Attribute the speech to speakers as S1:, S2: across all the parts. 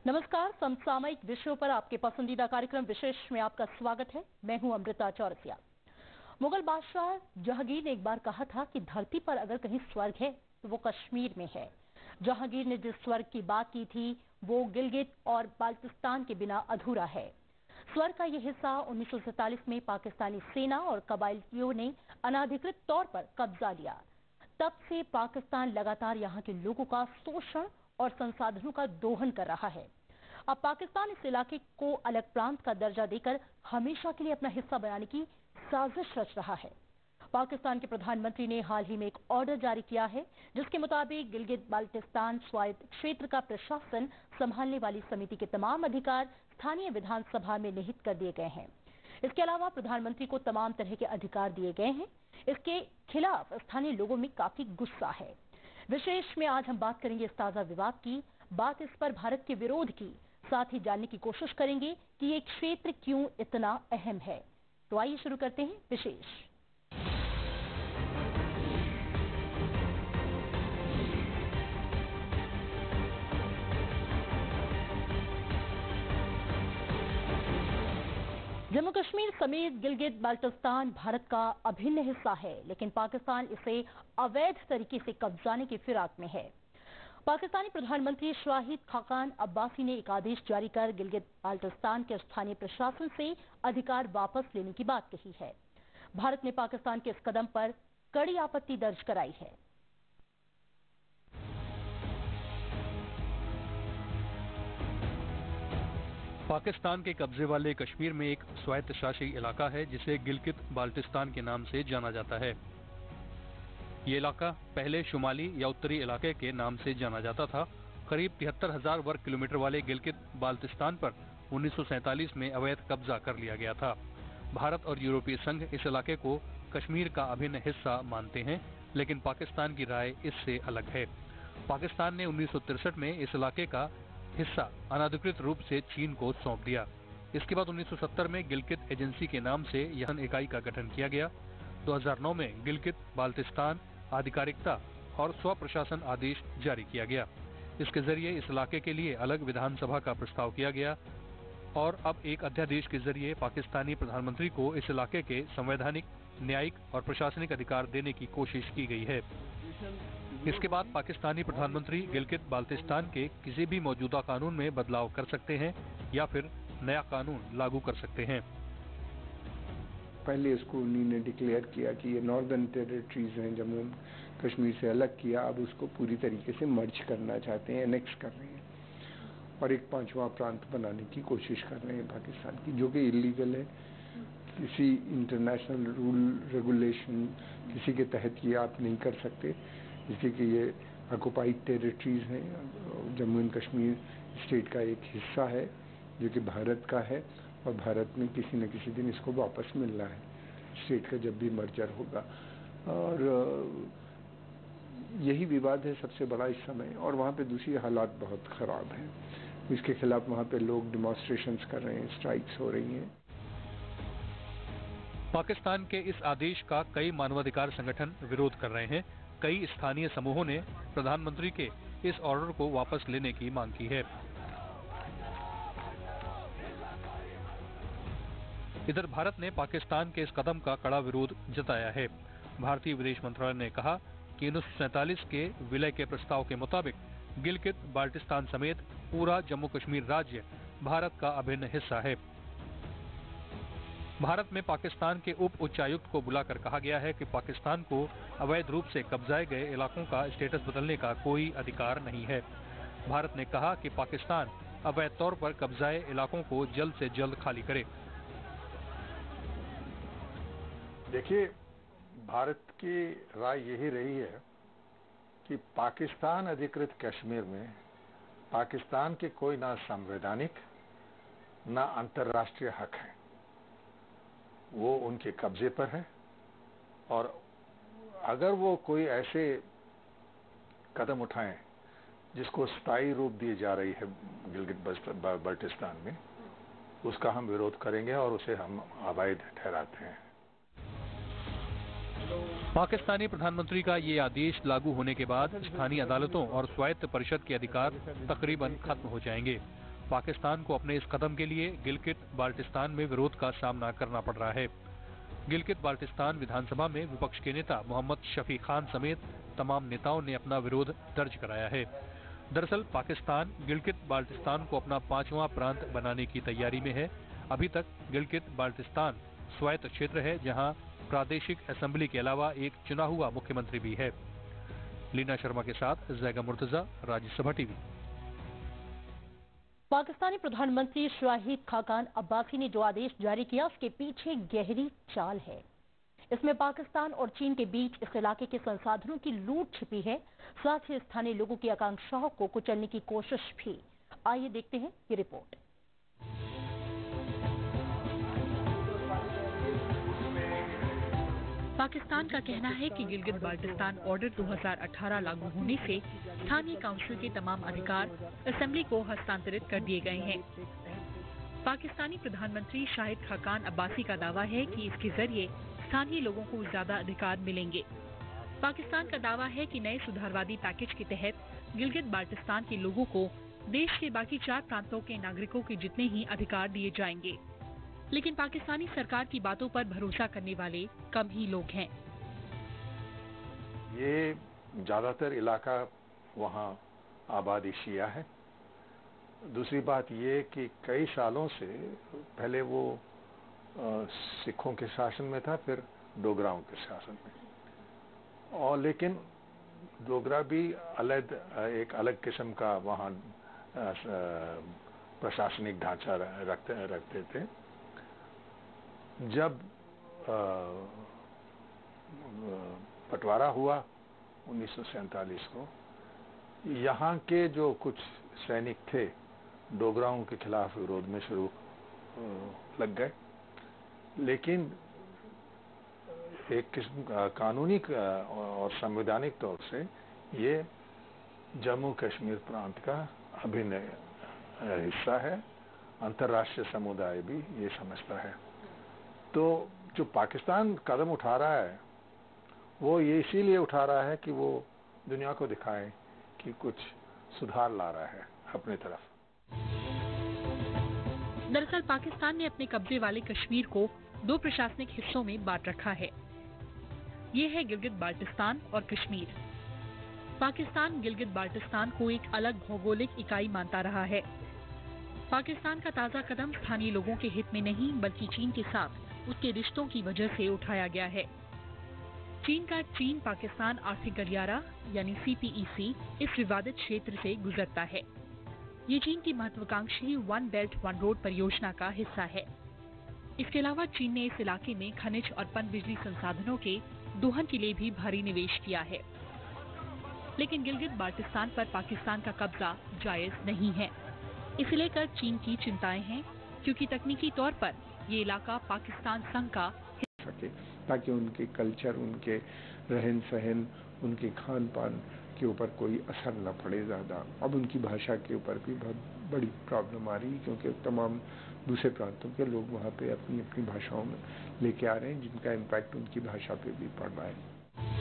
S1: नमस्कार, समसामयिक विषयों पर आपके पसंदीदा कार्यक्रम विशेष में आपका स्वागत है। मैं हूं अमृता चौरसिया। मुगल बादशाह जहांगीर ने एक बार कहा था कि धरती पर अगर कहीं स्वर्ग है तो वो कश्मीर में है। जहांगीर ने जिस स्वर्ग की बात की थी वो गिलगित और बाल्टिस्तान के बिना अधूरा है। स्वर्ग का यह हिस्सा 1947 में पाकिस्तानी सेना और कबायलियों ने अनाधिकृत तौर पर कब्जा लिया। तब से पाकिस्तान लगातार यहाँ के लोगों का शोषण और संसाधनों का दोहन कर रहा है। अब पाकिस्तान इस इलाके को अलग प्रांत का दर्जा देकर हमेशा के लिए अपना हिस्सा बनाने की साजिश रच रहा है। पाकिस्तान के प्रधानमंत्री ने हाल ही में एक ऑर्डर जारी किया है जिसके मुताबिक गिलगित बाल्टिस्तान स्वायत्त क्षेत्र का प्रशासन संभालने वाली समिति के तमाम अधिकार स्थानीय विधानसभा में निहित कर दिए गए हैं। इसके अलावा प्रधानमंत्री को तमाम तरह के अधिकार दिए गए हैं। इसके खिलाफ स्थानीय लोगों में काफी गुस्सा है। विशेष में आज हम बात करेंगे इस ताजा विवाद की, बात इस पर भारत के विरोध की, साथ ही जानने की कोशिश करेंगे कि ये क्षेत्र क्यों इतना अहम है। तो आइए शुरू करते हैं विशेष। जम्मू कश्मीर समेत गिलगित बाल्टिस्तान भारत का अभिन्न हिस्सा है, लेकिन पाकिस्तान इसे अवैध तरीके से कब्जाने की फिराक में है। पाकिस्तानी प्रधानमंत्री शाहिद खाकान अब्बासी ने एक आदेश जारी कर गिलगित बाल्टिस्तान के स्थानीय प्रशासन से अधिकार वापस लेने की बात कही है। भारत ने पाकिस्तान के इस कदम पर कड़ी आपत्ति दर्ज कराई है।
S2: पाकिस्तान के कब्जे वाले कश्मीर में एक स्वायत्तशासी इलाका है जिसे गिलगित बाल्टिस्तान के नाम से जाना जाता है। ये इलाका पहले शुमाली या उत्तरी इलाके के नाम से जाना जाता था। करीब 73,000 वर्ग किलोमीटर वाले गिलगित बाल्टिस्तान पर 1947 में अवैध कब्जा कर लिया गया था। भारत और यूरोपीय संघ इस इलाके को कश्मीर का अभिन्न हिस्सा मानते हैं, लेकिन पाकिस्तान की राय इससे अलग है। पाकिस्तान ने 1963 में इस इलाके का हिस्सा अनाधिकृत रूप से चीन को सौंप दिया। इसके बाद 1970 में गिलगित एजेंसी के नाम से यह इकाई का गठन किया गया। 2009 में गिलगित बाल्टिस्तान आधिकारिकता और स्व प्रशासन आदेश जारी किया गया। इसके जरिए इस इलाके के लिए अलग विधानसभा का प्रस्ताव किया गया और अब एक अध्यादेश के जरिए पाकिस्तानी प्रधानमंत्री को इस इलाके के संवैधानिक, न्यायिक और प्रशासनिक अधिकार देने की कोशिश की गई है। इसके बाद पाकिस्तानी प्रधानमंत्री गिलगित बाल्टिस्तान के किसी भी मौजूदा कानून में बदलाव कर सकते हैं या फिर नया कानून लागू कर सकते हैं।
S3: पहले इसको उन्होंने डिक्लेयर किया कि ये नॉर्दर्न टेरिटरीज हैं, जम्मू कश्मीर से अलग किया। अब उसको पूरी तरीके से मर्ज करना चाहते हैं, एनेक्स कर रहे हैं और एक पांचवा प्रांत बनाने की कोशिश कर रहे हैं पाकिस्तान की, जो कि इलीगल है। किसी इंटरनेशनल रूल रेगुलेशन किसी के तहत ये आप नहीं कर सकते, इसलिए कि ये ऑक्युपाइड टेरिटरीज हैं। जम्मू एंड कश्मीर स्टेट का एक हिस्सा है जो कि भारत का है और भारत में किसी न किसी दिन इसको वापस मिलना है स्टेट का, जब भी मर्जर होगा। और यही विवाद है सबसे बड़ा इस समय। और वहाँ पे दूसरी हालात बहुत खराब हैं, इसके खिलाफ वहाँ पे लोग डिमॉन्स्ट्रेशंस कर रहे हैं, स्ट्राइक्स हो रही हैं।
S2: पाकिस्तान के इस आदेश का कई मानवाधिकार संगठन विरोध कर रहे हैं। कई स्थानीय समूहों ने प्रधानमंत्री के इस ऑर्डर को वापस लेने की मांग की है। इधर भारत ने पाकिस्तान के इस कदम का कड़ा विरोध जताया है। भारतीय विदेश मंत्रालय ने कहा कि 1947 के विलय के प्रस्ताव के मुताबिक गिलगित बाल्टिस्तान समेत पूरा जम्मू कश्मीर राज्य भारत का अभिन्न हिस्सा है। भारत में पाकिस्तान के उप उच्चायुक्त को बुलाकर कहा गया है कि पाकिस्तान को अवैध रूप से कब्जाए गए इलाकों का स्टेटस बदलने का कोई अधिकार नहीं है। भारत ने कहा कि पाकिस्तान अवैध तौर पर कब्जाए इलाकों को जल्द से जल्द खाली करे।
S4: देखिए, भारत की राय यही रही है कि पाकिस्तान अधिकृत कश्मीर में पाकिस्तान के कोई ना संवैधानिक ना अंतर्राष्ट्रीय हक है, वो उनके कब्जे पर है। और अगर वो कोई ऐसे कदम उठाएं जिसको स्थायी रूप दी जा रही है गिलगित बाल्टिस्तान में, उसका हम विरोध करेंगे और उसे हम अवैध ठहराते हैं।
S2: पाकिस्तानी प्रधानमंत्री का ये आदेश लागू होने के बाद स्थानीय अदालतों और स्वायत्त परिषद के अधिकार तकरीबन खत्म हो जाएंगे। पाकिस्तान को अपने इस कदम के लिए गिलगित बाल्टिस्तान में विरोध का सामना करना पड़ रहा है। गिलगित बाल्टिस्तान विधानसभा में विपक्ष के नेता मोहम्मद शफी खान समेत तमाम नेताओं ने अपना विरोध दर्ज कराया है। दरअसल पाकिस्तान गिलगित बाल्टिस्तान को अपना 5वां प्रांत बनाने की तैयारी में है। अभी तक गिलगित बाल्टिस्तान स्वायत्त क्षेत्र है, जहां प्रादेशिक असेंबली के अलावा एक चुना हुआ मुख्यमंत्री भी है। लीना शर्मा के साथ जैगा मुर्तजा, राज्यसभा टीवी।
S1: पाकिस्तानी प्रधानमंत्री शाहिद खाकान अब्बासी ने जो आदेश जारी किया उसके पीछे गहरी चाल है। इसमें पाकिस्तान और चीन के बीच इस इलाके के संसाधनों की लूट छिपी है, साथ ही स्थानीय लोगों की आकांक्षाओं को कुचलने की कोशिश भी। आइए देखते हैं ये रिपोर्ट।
S5: पाकिस्तान का कहना है कि गिलगित बाल्टिस्तान ऑर्डर 2018 लागू होने से स्थानीय काउंसिल के तमाम अधिकार असेंबली को हस्तांतरित कर दिए गए हैं। पाकिस्तानी प्रधानमंत्री शाहिद खाकान अब्बासी का दावा है कि इसके जरिए स्थानीय लोगों को ज्यादा अधिकार मिलेंगे। पाकिस्तान का दावा है कि नए सुधारवादी पैकेज के तहत गिलगित बाल्टिस्तान के लोगों को देश के बाकी 4 प्रांतों के नागरिकों के जितने ही अधिकार दिए जाएंगे। लेकिन पाकिस्तानी सरकार की बातों पर भरोसा करने वाले कम ही लोग हैं।
S4: ये ज्यादातर इलाका वहाँ आबादी शिया है। दूसरी बात ये कि कई सालों से पहले वो सिखों के शासन में था, फिर डोगराओं के शासन में, और लेकिन डोगरा भी एक अलग किस्म का वहाँ प्रशासनिक ढांचा रखते थे। जब बंटवारा हुआ 1947 को, यहाँ के जो कुछ सैनिक थे डोगराओं के खिलाफ विरोध में शुरू लग गए, लेकिन एक किस्म का कानूनी और संवैधानिक तौर से ये जम्मू कश्मीर प्रांत का अभिन्न हिस्सा है। अंतर्राष्ट्रीय समुदाय भी ये समझता है। तो जो पाकिस्तान कदम उठा रहा है वो ये इसीलिए उठा रहा है कि वो दुनिया को दिखाए कि कुछ सुधार ला रहा है अपनी तरफ।
S5: दरअसल पाकिस्तान ने अपने कब्जे वाले कश्मीर को 2 प्रशासनिक हिस्सों में बांट रखा है। ये है गिलगित बाल्टिस्तान और कश्मीर। पाकिस्तान गिलगित बाल्टिस्तान को एक अलग भौगोलिक इकाई मानता रहा है। पाकिस्तान का ताजा कदम स्थानीय लोगों के हित में नहीं, बल्कि चीन के साथ उसके रिश्तों की वजह से उठाया गया है। चीन पाकिस्तान आर्थिक गलियारा यानी CPEC इस विवादित क्षेत्र से गुजरता है। ये चीन की महत्वाकांक्षी वन बेल्ट वन रोड परियोजना का हिस्सा है। इसके अलावा चीन ने इस इलाके में खनिज और पनबिजली संसाधनों के दोहन के लिए भी भारी निवेश किया है। लेकिन गिलगित बाल्टिस्तान पर पाकिस्तान का कब्जा जायज नहीं है। इसे लेकर चीन की चिंताएं हैं, क्योंकि तकनीकी तौर पर ये इलाका पाकिस्तान संघ का
S3: सके, ताकि उनके कल्चर, उनके रहन सहन, उनके खान पान के ऊपर कोई असर न पड़े ज़्यादा। अब उनकी भाषा के ऊपर भी बहुत बड़ी प्रॉब्लम आ रही है, क्योंकि तमाम दूसरे प्रांतों के लोग वहाँ पे अपनी अपनी भाषाओं में लेके आ रहे हैं, जिनका इम्पैक्ट उनकी भाषा पे भी पड़ रहा है।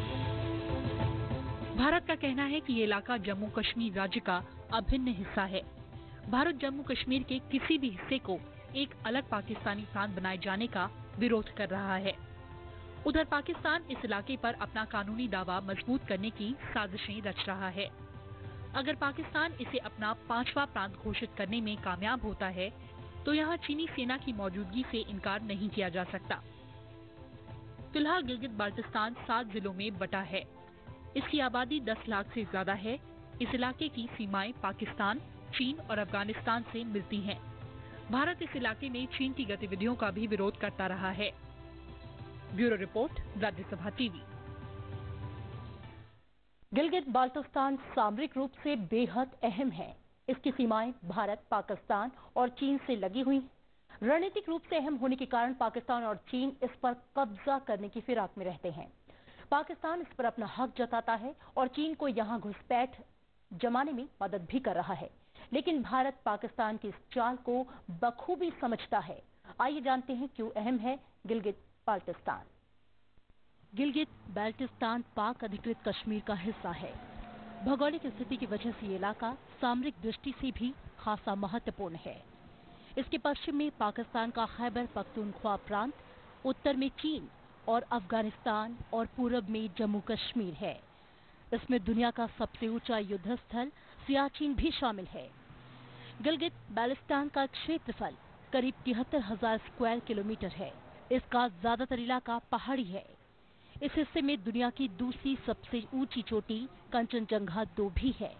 S5: भारत का कहना है कि ये इलाका जम्मू कश्मीर राज्य का अभिन्न हिस्सा है। भारत जम्मू कश्मीर के किसी भी हिस्से को एक अलग पाकिस्तानी प्रांत बनाए जाने का विरोध कर रहा है। उधर पाकिस्तान इस इलाके पर अपना कानूनी दावा मजबूत करने की साजिशें रच रहा है। अगर पाकिस्तान इसे अपना 5वां प्रांत घोषित करने में कामयाब होता है, तो यहाँ चीनी सेना की मौजूदगी से इनकार नहीं किया जा सकता। फिलहाल गिलगित बाल्टिस्तान 7 जिलों में बटा है। इसकी आबादी 10 लाख से ज्यादा है। इस इलाके की सीमाएं पाकिस्तान, चीन और अफगानिस्तान से मिलती हैं। भारत इस इलाके में चीन की गतिविधियों का भी विरोध करता रहा है। Bureau report, Rajya Sabha TV.
S1: Gilgit Baltistan सामरिक रूप से बेहद अहम है। इसकी सीमाएं भारत, पाकिस्तान और चीन से लगी हुई हैं। रणनीतिक रूप से अहम होने के कारण पाकिस्तान और चीन इस पर कब्जा करने की फिराक में रहते हैं। पाकिस्तान इस पर अपना हक जताता है और चीन को यहां घुसपैठ जमाने में मदद भी कर रहा है। लेकिन भारत पाकिस्तान की इस चाल को बखूबी समझता है। आइए जानते हैं क्यों अहम है गिलगित बाल्टिस्तान। गिलगित बाल्टिस्तान पाक अधिकृत कश्मीर का हिस्सा है। भौगोलिक स्थिति की वजह से ये इलाका सामरिक दृष्टि से भी खासा महत्वपूर्ण है। इसके पश्चिम में पाकिस्तान का खैबर पख्तूनख्वा प्रांत, उत्तर में चीन और अफगानिस्तान और पूरब में जम्मू कश्मीर है। इसमें दुनिया का सबसे ऊंचा युद्ध स्थल सियाचिन भी शामिल है। गिलगित बाल्टिस्तान का क्षेत्रफल करीब 73,000 स्क्वायर किलोमीटर है। इसका ज्यादातर इलाका पहाड़ी है। इस हिस्से में दुनिया की दूसरी सबसे ऊंची चोटी कंचनजंगा 2 भी है।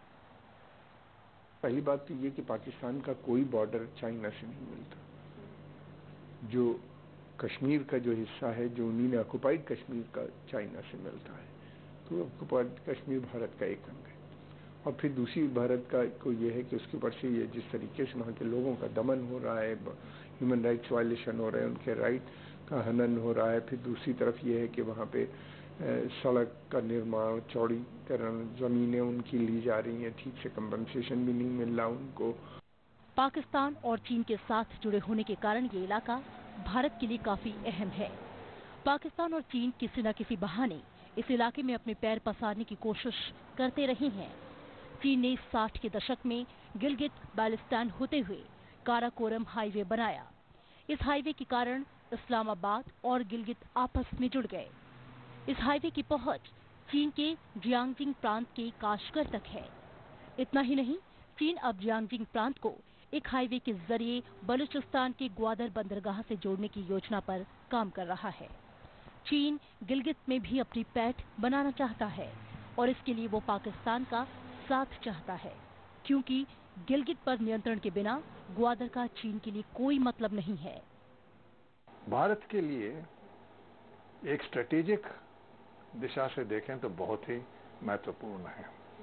S3: पहली बात तो ये कि पाकिस्तान का कोई बॉर्डर चाइना से नहीं मिलता। जो कश्मीर का जो हिस्सा है, जो उन्हीं ने ऑक्युपाइड कश्मीर का चाइना से मिलता है, तो ऑक्युपाइड कश्मीर भारत का एक अंग है। और फिर दूसरी भारत का को ये है कि उसके ऊपर से ये जिस तरीके से वहाँ के लोगों का दमन हो रहा है, ह्यूमन राइट्स वायलेशन हो रहे हैं, उनके राइट का हनन हो रहा है। फिर दूसरी तरफ ये है कि वहाँ पे सड़क का निर्माण, चौड़ीकरण, जमीनें उनकी ली जा रही हैं, ठीक से कंपनसेशन भी नहीं मिल रहा उनको।
S1: पाकिस्तान और चीन के साथ जुड़े होने के कारण ये इलाका भारत के लिए काफी अहम है। पाकिस्तान और चीन किसी न किसी बहाने इस इलाके में अपने पैर पसारने की कोशिश करते रहे हैं। चीन ने 60 के दशक में गिलगित बाल्टिस्तान होते हुए काराकोरम हाईवे बनाया। इस हाईवे के कारण इस्लामाबाद और गिलगित आपस में जुड़ गए। इस हाईवे की पहुंच चीन के जियांगजिंग प्रांत के काशगर तक है। इतना ही नहीं, चीन अब जियांगजिंग प्रांत को एक हाईवे के जरिए बलूचिस्तान के ग्वादर बंदरगाह से जोड़ने की योजना पर काम कर रहा है। चीन गिलगित में भी अपनी पैठ बनाना चाहता है और इसके लिए वो पाकिस्तान का साथ चाहता है, क्योंकि गिलगित पर नियंत्रण के बिना ग्वादर का चीन के लिए कोई मतलब नहीं है।
S4: भारत के लिए एक स्ट्रेटेजिक दिशा से देखें तो बहुत ही महत्वपूर्ण है,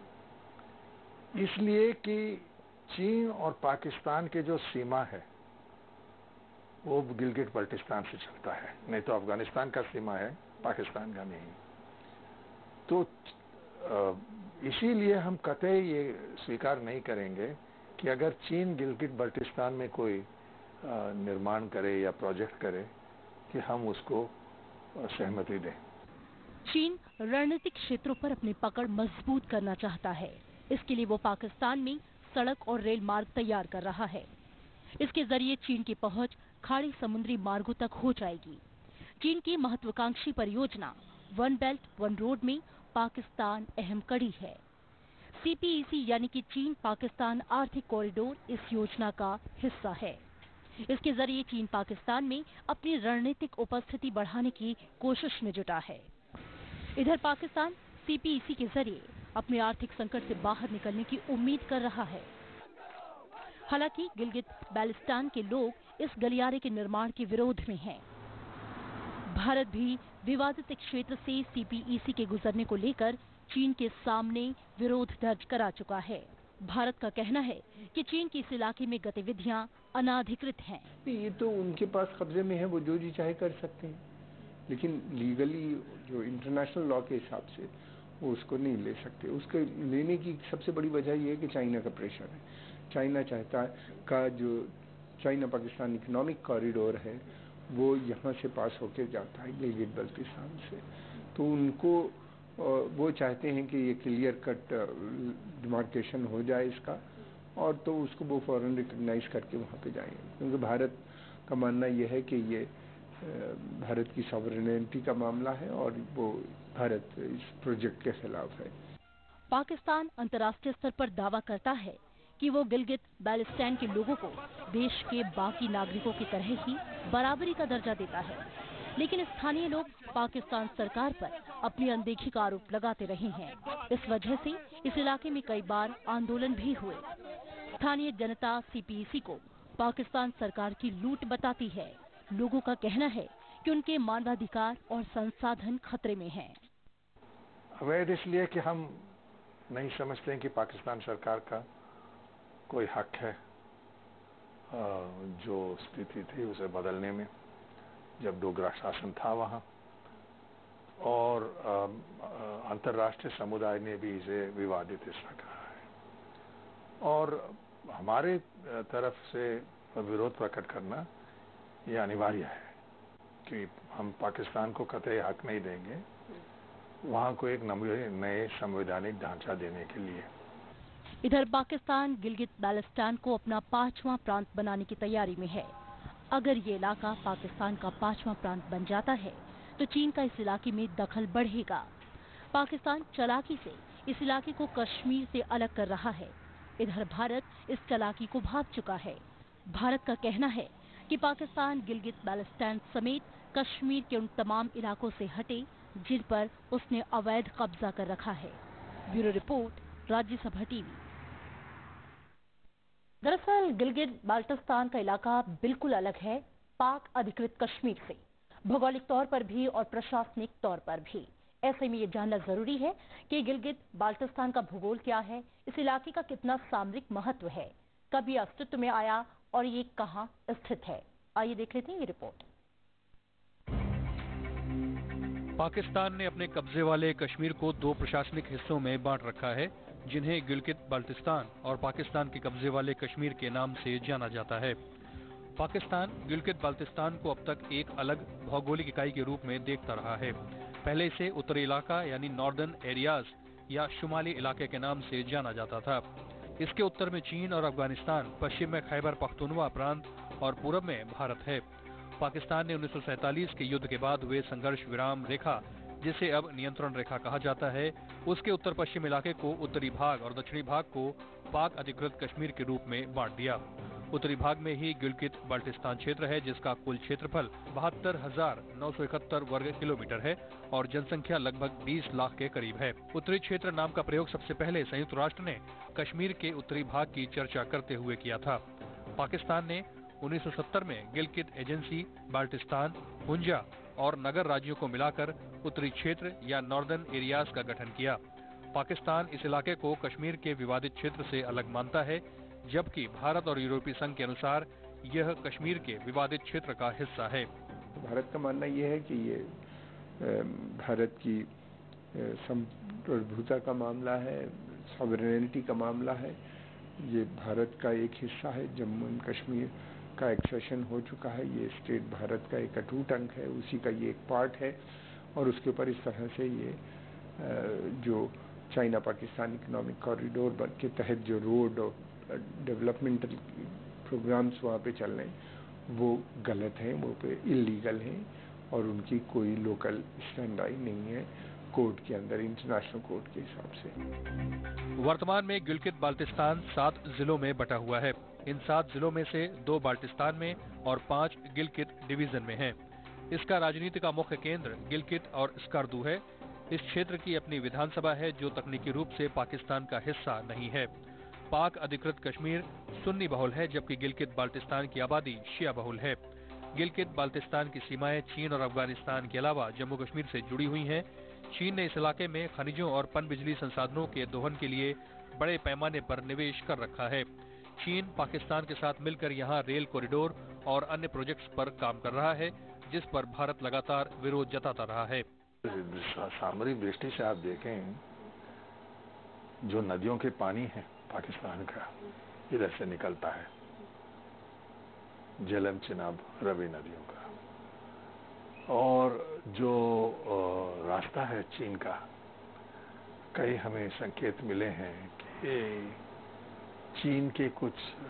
S4: इसलिए कि चीन और पाकिस्तान के जो सीमा है वो गिलगित बाल्टिस्तान से चलता है, नहीं तो अफगानिस्तान का सीमा है, पाकिस्तान का नहीं। तो इसीलिए हम कतई ये स्वीकार नहीं करेंगे कि अगर चीन गिलगित बाल्टिस्तान में कोई निर्माण करे या प्रोजेक्ट करे कि हम उसको सहमति दें।
S1: चीन रणनीतिक क्षेत्रों पर अपनी पकड़ मजबूत करना चाहता है। इसके लिए वो पाकिस्तान में सड़क और रेल मार्ग तैयार कर रहा है। इसके जरिए चीन की पहुंच खाड़ी समुद्री मार्गों तक हो जाएगी। चीन की महत्वाकांक्षी परियोजना वन बेल्ट वन रोड में पाकिस्तान अहम कड़ी है। CPEC यानी कि चीन पाकिस्तान आर्थिक कॉरिडोर इस योजना का हिस्सा है। इसके जरिए चीन पाकिस्तान में अपनी रणनीतिक उपस्थिति बढ़ाने की कोशिश में जुटा है। इधर पाकिस्तान CPEC के जरिए अपने आर्थिक संकट से बाहर निकलने की उम्मीद कर रहा है। हालांकि गिलगित बाल्टिस्तान के लोग इस गलियारे के निर्माण के विरोध में हैं। भारत भी विवादित क्षेत्र से CPEC के गुजरने को लेकर चीन के सामने विरोध दर्ज करा चुका है। भारत का कहना है कि चीन की इस इलाके में गतिविधियां अनाधिकृत हैं।
S3: ये तो उनके पास कब्जे में है, वो जो जी चाहे कर सकते हैं, लेकिन लीगली जो इंटरनेशनल लॉ के हिसाब से वो उसको नहीं ले सकते। उसको लेने की सबसे बड़ी वजह ये है कि चाइना का प्रेशर है। चाइना चाहता है का जो चाइना पाकिस्तान इकोनॉमिक कॉरिडोर है वो यहाँ से पास होके जाता है गिलगित बाल्टिस्तान से, तो उनको वो चाहते हैं कि ये क्लियर कट डिमार्केशन हो जाए इसका, और तो उसको वो फौरन रिकग्नाइज करके वहाँ पे जाएंगे, क्योंकि भारत का मानना यह है कि ये भारत की सॉवरेनिटी का मामला है और वो भारत इस प्रोजेक्ट के खिलाफ है।
S1: पाकिस्तान अंतर्राष्ट्रीय स्तर पर दावा करता है कि वो गिलगित बाल्टिस्तान के लोगों को देश के बाकी नागरिकों की तरह ही बराबरी का दर्जा देता है, लेकिन स्थानीय लोग पाकिस्तान सरकार पर अपनी अनदेखी का आरोप लगाते रहे हैं। इस वजह से इस इलाके में कई बार आंदोलन भी हुए। स्थानीय जनता CPEC को पाकिस्तान सरकार की लूट बताती है। लोगों का कहना है कि उनके मानवाधिकार और संसाधन खतरे में हैं।
S4: अवैध इसलिए कि हम नहीं समझते हैं कि पाकिस्तान सरकार का कोई हक है जो स्थिति थी उसे बदलने में, जब डोगरा शासन था वहाँ, और अंतर्राष्ट्रीय समुदाय ने भी इसे विवादित हिस्सा कहा है, और हमारे तरफ से विरोध प्रकट करना ये अनिवार्य है कि हम पाकिस्तान को कतई हक नहीं देंगे वहां को एक नए संवैधानिक ढांचा देने के लिए।
S1: इधर पाकिस्तान गिलगित बाल्टिस्तान को अपना 5वां प्रांत बनाने की तैयारी में है। अगर ये इलाका पाकिस्तान का 5वां प्रांत बन जाता है तो चीन का इस इलाके में दखल बढ़ेगा। पाकिस्तान चालाकी से इस इलाके को कश्मीर से अलग कर रहा है। इधर भारत इस चालाकी को भांप चुका है। भारत का कहना है कि पाकिस्तान गिलगित बाल्टिस्तान समेत कश्मीर के उन तमाम इलाकों से हटे जिन पर उसने अवैध कब्जा कर रखा है। Bureau report, Rajya Sabha TV. दरअसल गिलगित बाल्टिस्तान का इलाका बिल्कुल अलग है पाक अधिकृत कश्मीर से, भौगोलिक तौर पर भी और प्रशासनिक तौर पर भी। ऐसे में ये जानना जरूरी है कि गिलगित बाल्टिस्तान का भूगोल क्या है, इस इलाके का कितना सामरिक महत्व है, कब ये अस्तित्व में आया और ये कहाँ स्थित है। आइए देख लेते हैं ये रिपोर्ट।
S2: पाकिस्तान ने अपने कब्जे वाले कश्मीर को 2 प्रशासनिक हिस्सों में बांट रखा है, जिन्हें गिलगित बाल्टिस्तान और पाकिस्तान के कब्जे वाले कश्मीर के नाम से जाना जाता है। पाकिस्तान गिलगित बाल्टिस्तान को अब तक एक अलग भौगोलिक इकाई के रूप में देखता रहा है। पहले इसे उत्तरी इलाका यानी नॉर्दर्न एरियाज या शुमाली इलाके के नाम से जाना जाता था। इसके उत्तर में चीन और अफगानिस्तान, पश्चिम में खैबर पख्तूनवा प्रांत और पूरब में भारत है। पाकिस्तान ने 1947 के युद्ध के बाद हुए संघर्ष विराम रेखा, जिसे अब नियंत्रण रेखा कहा जाता है, उसके उत्तर पश्चिम इलाके को उत्तरी भाग और दक्षिणी भाग को पाक अधिकृत कश्मीर के रूप में बांट दिया। उत्तरी भाग में ही गिलगित बाल्टिस्तान क्षेत्र है, जिसका कुल क्षेत्रफल 72,971 वर्ग किलोमीटर है और जनसंख्या लगभग 20 लाख के करीब है। उत्तरी क्षेत्र नाम का प्रयोग सबसे पहले संयुक्त राष्ट्र ने कश्मीर के उत्तरी भाग की चर्चा करते हुए किया था। पाकिस्तान ने 1970 में गिलगित एजेंसी, बाल्टिस्तान, हुंजा और नगर राज्यों को मिलाकर उत्तरी क्षेत्र या नॉर्दर्न एरियाज का गठन किया। पाकिस्तान इस इलाके को कश्मीर के विवादित क्षेत्र से अलग मानता है, जबकि भारत और यूरोपीय संघ के अनुसार यह कश्मीर के विवादित क्षेत्र का हिस्सा है।
S3: भारत का मानना यह है कि ये भारत की संप्रभुता का मामला है, सॉवरेनिटी का मामला है। ये भारत का एक हिस्सा है। जम्मू एंड कश्मीर का एक्सेशन हो चुका है। ये स्टेट भारत का एक अटूट अंग है, उसी का ये एक पार्ट है। और उसके ऊपर इस तरह से ये जो चाइना पाकिस्तान इकोनॉमिक कॉरिडोर के तहत जो रोड और डेवलपमेंटल प्रोग्राम्स वहाँ पे चल रहे हैं वो गलत हैं, वो पे इलीगल हैं और उनकी कोई लोकल स्टैंडबाई नहीं है कोर्ट के अंदर, इंटरनेशनल कोर्ट के हिसाब से।
S2: वर्तमान में गिलगित बाल्टिस्तान 7 जिलों में बटा हुआ है। इन 7 जिलों में से 2 बाल्टिस्तान में और 5 गिलगित डिवीजन में हैं। इसका राजनीति का मुख्य केंद्र गिलगित और स्कर्दू है। इस क्षेत्र की अपनी विधानसभा है जो तकनीकी रूप से पाकिस्तान का हिस्सा नहीं है। पाक अधिकृत कश्मीर सुन्नी बहुल है, जबकि गिलगित बाल्टिस्तान की आबादी शिया बहुल है। गिलगित बाल्टिस्तान की सीमाएं चीन और अफगानिस्तान के अलावा जम्मू कश्मीर से जुड़ी हुई हैं। चीन ने इस इलाके में खनिजों और पनबिजली संसाधनों के दोहन के लिए बड़े पैमाने पर निवेश कर रखा है। चीन पाकिस्तान के साथ मिलकर यहां रेल कॉरिडोर और अन्य प्रोजेक्ट्स पर काम कर रहा है, जिस पर भारत लगातार विरोध जताता रहा है।
S4: सामरिक दृष्टि से आप देखें, जो नदियों के पानी है पाकिस्तान का इधर से निकलता है, झेलम, चिनाब, रवि नदियों का, और जो रास्ता है चीन का, कई हमें संकेत मिले हैं कि चीन के कुछ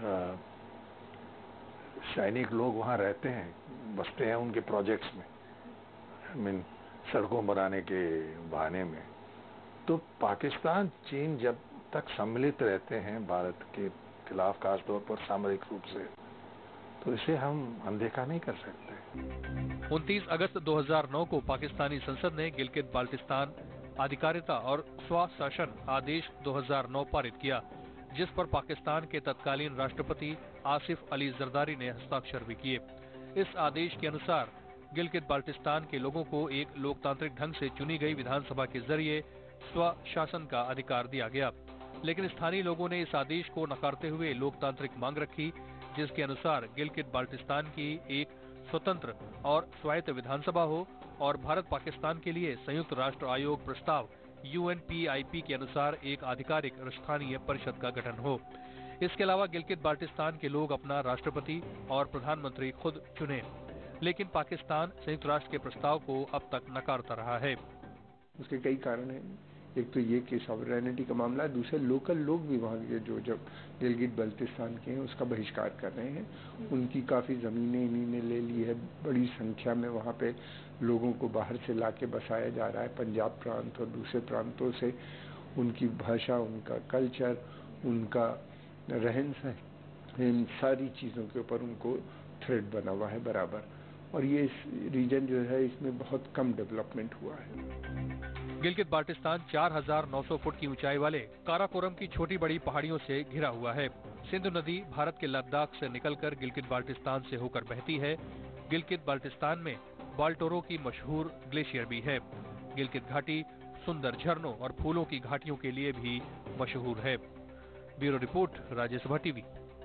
S4: सैनिक लोग वहां रहते हैं, बसते हैं उनके प्रोजेक्ट्स में, आई मीन सड़कों बनाने के बहाने में। तो पाकिस्तान चीन जब तक सम्मिलित रहते हैं भारत के खिलाफ, खासतौर पर सामरिक रूप से, तो इसे हम अनदेखा नहीं कर सकते।
S2: 29 अगस्त 2009 को पाकिस्तानी संसद ने गिलगित बाल्टिस्तान अधिकारिता और स्वशासन आदेश 2009 पारित किया, जिस पर पाकिस्तान के तत्कालीन राष्ट्रपति आसिफ अली जरदारी ने हस्ताक्षर भी किए। इस आदेश के अनुसार गिलगित बाल्टिस्तान के लोगों को एक लोकतांत्रिक ढंग से चुनी गई विधानसभा के जरिए स्वशासन का अधिकार दिया गया, लेकिन स्थानीय लोगों ने इस आदेश को नकारते हुए लोकतांत्रिक मांग रखी, जिसके अनुसार गिलगित बाल्टिस्तान की एक स्वतंत्र और स्वायत्त विधानसभा हो और भारत पाकिस्तान के लिए संयुक्त राष्ट्र आयोग प्रस्ताव UNPIP के अनुसार एक आधिकारिक स्थानीय परिषद का गठन हो। इसके अलावा गिलगित बाल्टिस्तान के लोग अपना राष्ट्रपति और प्रधानमंत्री खुद चुने, लेकिन पाकिस्तान संयुक्त राष्ट्र के प्रस्ताव को अब तक नकारता रहा है।
S3: उसके कई कारण हैं। एक तो ये कि सॉवरेनिटी का मामला है, दूसरे लोकल लोग भी वहाँ के जो जब गिलगित बल्तिस्तान के हैं उसका बहिष्कार कर रहे हैं। उनकी काफ़ी ज़मीनें इन्हीं ने ले ली है, बड़ी संख्या में वहाँ पे लोगों को बाहर से लाके बसाया जा रहा है, पंजाब प्रांत और दूसरे प्रांतों से। उनकी भाषा, उनका कल्चर, उनका रहन सहन, इन सारी चीज़ों के ऊपर उनको थ्रेट बना हुआ है बराबर। और ये इस रीजन जो है इसमें बहुत कम डेवलपमेंट हुआ है।
S2: गिलगित बाल्टिस्तान 4,900 फुट की ऊंचाई वाले काराकोरम की छोटी बड़ी पहाड़ियों से घिरा हुआ है। सिंधु नदी भारत के लद्दाख से निकलकर गिलगित बाल्टिस्तान से होकर बहती है। गिलगित बाल्टिस्तान में बाल्टोरो की मशहूर ग्लेशियर भी है। गिलगित घाटी सुंदर झरनों और फूलों की घाटियों के लिए भी मशहूर है। Bureau report, Rajya Sabha TV.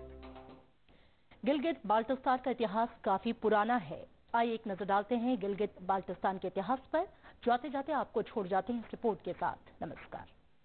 S1: Gilgit Baltistan का इतिहास काफी पुराना है। आइए एक नजर डालते हैं गिलगित बाल्टिस्तान के इतिहास पर। जाते जाते आपको छोड़ जाते हैं इस रिपोर्ट के साथ। नमस्कार।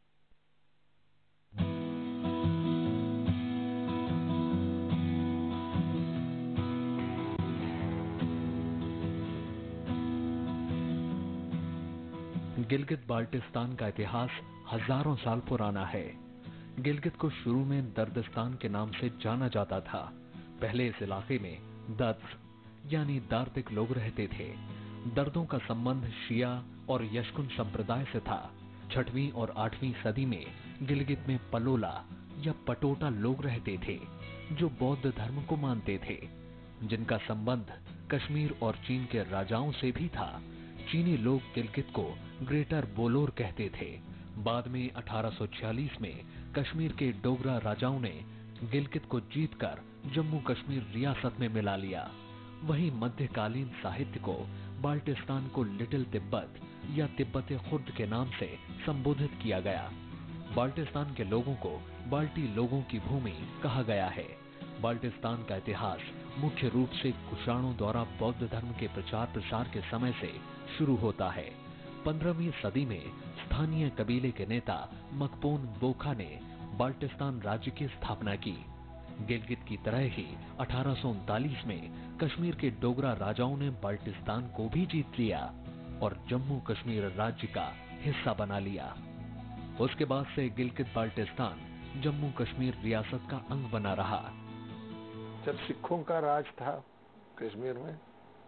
S6: गिलगित बाल्टिस्तान का इतिहास हजारों साल पुराना है। गिलगित को शुरू में दर्दिस्तान के नाम से जाना जाता था। पहले इस इलाके में दर्द यानी दार्तिक लोग रहते थे। दर्दों का संबंध शिया और यशकुन संप्रदाय से था। 6वीं और 8वीं सदी में गिलगित में पलोला या पटोटा लोग रहते थे जो बौद्ध धर्म को मानते थे, जिनका संबंध कश्मीर और चीन के राजाओं से भी था। चीनी लोग गिलगित को ग्रेटर बोलोर कहते थे। बाद में 1846 में कश्मीर के डोगरा राजाओं ने गिलगित को जीतकर जम्मू कश्मीर रियासत में मिला लिया। वहीं मध्यकालीन साहित्य को बाल्टिस्तान को लिटिल तिब्बत या तिब्बत खुर्द के नाम से संबोधित किया गया। बाल्टिस्तान के लोगों को बाल्टी लोगों की भूमि कहा गया है। बाल्टिस्तान का इतिहास मुख्य रूप से कुषाणों द्वारा बौद्ध धर्म के प्रचार प्रसार के समय से शुरू होता है। 15वीं सदी में स्थानीय कबीले के नेता मकपोन बोखा ने बाल्टिस्तान राज्य की स्थापना की। गिलगित की तरह ही 1839 में कश्मीर के डोगरा राजाओं ने बाल्टिस्तान को भी जीत लिया और जम्मू कश्मीर राज्य का हिस्सा बना लिया। उसके बाद से गिलगित बाल्टिस्तान जम्मू कश्मीर रियासत का अंग बना रहा।
S4: जब सिखों का राज था कश्मीर में,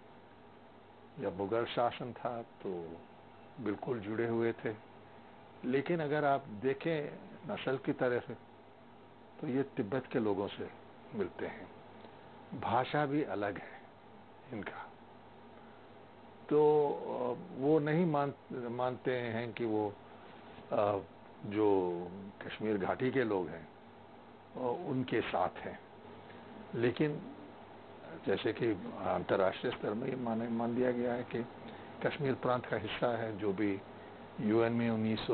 S4: जब मुगल शासन था, तो बिल्कुल जुड़े हुए थे। लेकिन अगर आप देखें नस्ल की तरफ तो ये तिब्बत के लोगों से मिलते हैं। भाषा भी अलग है इनका, तो वो नहीं मानते हैं कि वो जो कश्मीर घाटी के लोग हैं उनके साथ हैं। लेकिन जैसे कि अंतर्राष्ट्रीय स्तर में ये मान दिया गया है कि कश्मीर प्रांत का हिस्सा है, जो भी यूएन में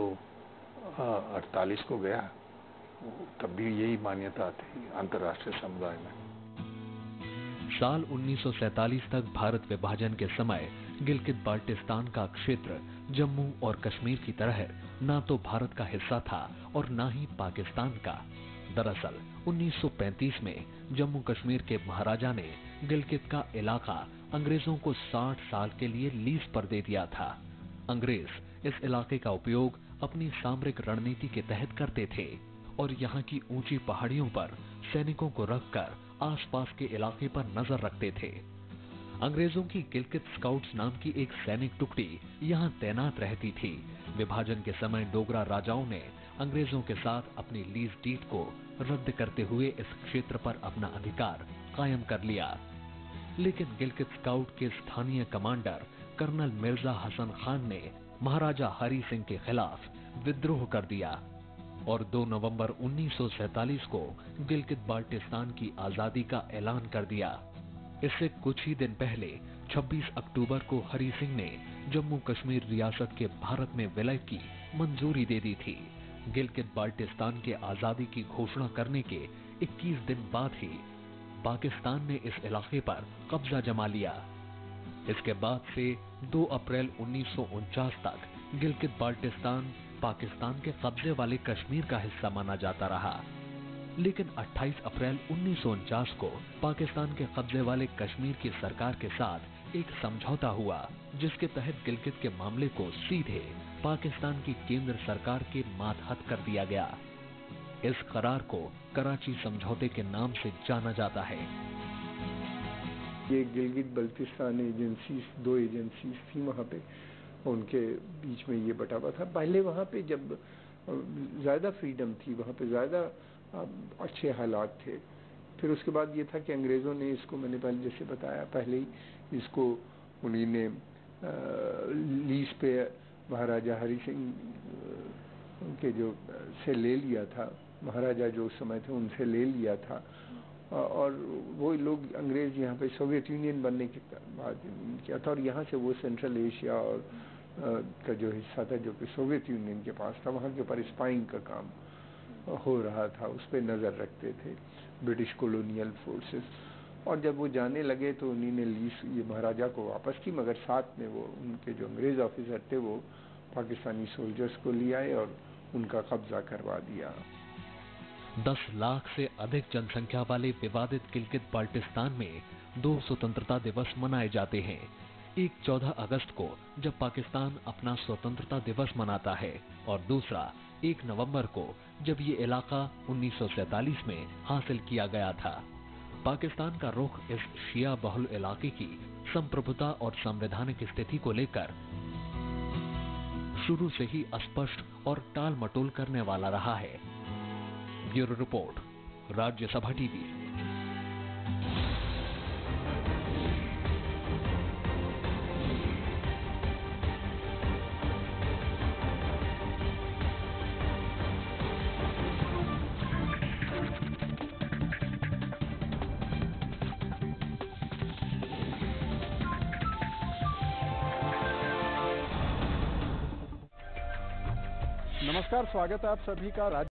S4: 1948 को गया, तब भी यही मान्यता थी अंतर्राष्ट्रीय समुदाय में।
S6: साल 1947 तक भारत विभाजन के समय गिलगित बाल्टिस्तान का क्षेत्र जम्मू और कश्मीर की तरह ना तो भारत का हिस्सा था और ना ही पाकिस्तान का। दरअसल 1935 में जम्मू कश्मीर के महाराजा ने गिलगित का इलाका अंग्रेजों को 60 साल के लिए लीज पर दे दिया था। अंग्रेज इस इलाके का उपयोग अपनी सामरिक रणनीति के तहत करते थे और यहाँ की ऊंची पहाड़ियों पर सैनिकों को रखकर आसपास के इलाके पर नजर रखते थे। अंग्रेजों की गिलगित स्काउट्स नाम की एक सैनिक टुकड़ी यहाँ तैनात रहती थी। विभाजन के समय डोगरा राजाओं ने अंग्रेजों के साथ अपनी लीज डीड को रद्द करते हुए इस क्षेत्र पर अपना अधिकार कायम कर लिया। लेकिन गिलगित स्काउट के स्थानीय कमांडर कर्नल मिर्जा हसन खान ने महाराजा हरि सिंह के खिलाफ विद्रोह कर दिया और 2 नवंबर 1947 को गिलगित बाल्टिस्तान की आजादी का ऐलान कर दिया। इससे कुछ ही दिन पहले 26 अक्टूबर को हरि सिंह ने जम्मू कश्मीर रियासत के भारत में विलय की मंजूरी दे दी थी। गिलगित बाल्टिस्तान के आजादी की घोषणा करने के 21 दिन बाद ही पाकिस्तान ने इस इलाके पर कब्जा जमा लिया। इसके बाद से 2 अप्रैल 1949 तक गिलगित बाल्टिस्तान पाकिस्तान के कब्जे वाले कश्मीर का हिस्सा माना जाता रहा। लेकिन 28 अप्रैल 1949 को पाकिस्तान के कब्जे वाले कश्मीर की सरकार के साथ एक समझौता हुआ जिसके तहत गिलगित के मामले को सीधे पाकिस्तान की केंद्र सरकार के मातहत कर दिया गया। इस करार को कराची समझौते के नाम से जाना जाता है।
S3: ये गिलगित बल्तिस्तान एजेंसीज, 2 एजेंसीज थी वहाँ पे, उनके बीच में ये बंटावा था। पहले वहाँ पे जब ज़्यादा फ्रीडम थी, वहाँ पे ज़्यादा अच्छे हालात थे। फिर उसके बाद ये था कि अंग्रेज़ों ने इसको, मैंने पहले जैसे बताया, पहले ही इसको उन्हीं ने लीज पे महाराजा हरि सिंह के जो से ले लिया था, महाराजा जो उस समय थे उनसे ले लिया था। और वो लोग अंग्रेज़ यहाँ पे सोवियत यूनियन बनने के बाद किया था, और यहाँ से वो सेंट्रल एशिया और का जो हिस्सा था जो कि सोवियत यूनियन के पास था, वहाँ के ऊपर स्पाइंग का काम हो रहा था, उस पर नज़र रखते थे ब्रिटिश कॉलोनियल फोर्सेस। और जब वो जाने लगे तो उन्हीं ने लीज ये महाराजा को वापस की, मगर साथ में वो उनके जो अंग्रेज़ ऑफिसर थे वो पाकिस्तानी सोल्जर्स को ले आए और उनका कब्जा करवा दिया।
S6: 10 लाख से अधिक जनसंख्या वाले विवादित गिलगित बाल्टिस्तान में 2 स्वतंत्रता दिवस मनाए जाते हैं। एक 14 अगस्त को जब पाकिस्तान अपना स्वतंत्रता दिवस मनाता है, और दूसरा 1 नवंबर को जब ये इलाका 1947 में हासिल किया गया था। पाकिस्तान का रुख इस शिया बहुल इलाके की संप्रभुता और संवैधानिक स्थिति को लेकर शुरू से ही अस्पष्ट और टाल मटोल करने वाला रहा है। Bureau report, Rajya Sabha TV.
S7: नमस्कार, स्वागत है आप सभी का।